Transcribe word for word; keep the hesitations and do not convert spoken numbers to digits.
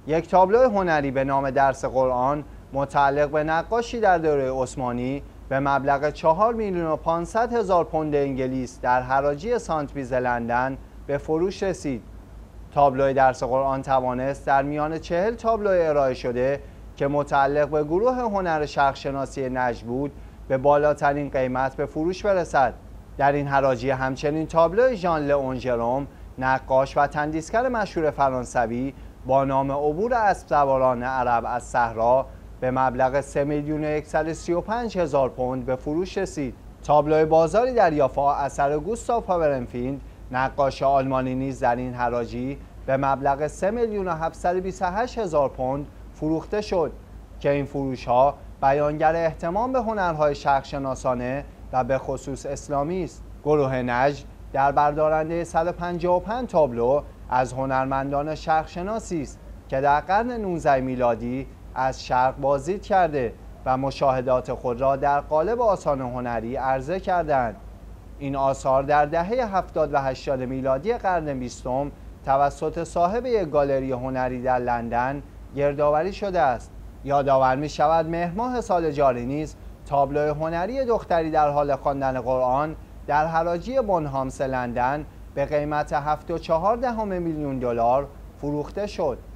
یک تابلو هنری به نام درس قرآن متعلق به نقاشی در دوره عثمانی به مبلغ چهار میلیون و پانصد هزار پوند انگلیس در حراجی سانتبیز لندن به فروش رسید. تابلو درس قرآن توانست در میان چهل تابلو ارائه شده که متعلق به گروه هنر شرق‌شناسی نجد بود به بالاترین قیمت به فروش برسد. در این حراجی همچنین تابلو ژان لئون ژروم، نقاش و تندیسگر مشهور فرانسوی با نام عبور اسب سواران عرب از صحرا به مبلغ سه میلیون و صد و سی و پنج هزار پوند به فروش رسید. تابلو بازاری در یافا اثر گوستاو پاورنفیلد، نقاش آلمانی نیز در این حراجی به مبلغ سه میلیون و هفتصد و بیست و هشت هزار پوند فروخته شد که این فروش ها بیانگر اهتمام به هنرهای شرق‌شناسانه و به خصوص اسلامی است. گروه نجد در بردارنده صد و پنجاه و پنج تابلو از هنرمندان شرق‌شناسی است که در قرن نوزدهم میلادی از شرق بازدید کرده و مشاهدات خود را در قالب آثار هنری عرضه کردند. این آثار در دهه هفتاد و هشتاد میلادی قرن بیستم توسط صاحب یک گالری هنری در لندن گردآوری شده است. یادآور می شود مهر ماه سال جاری نیز تابلو هنری دختری در حال خواندن قرآن در حراجی بونهامس لندن به قیمت هفت و چهار دهم میلیون دلار فروخته شد.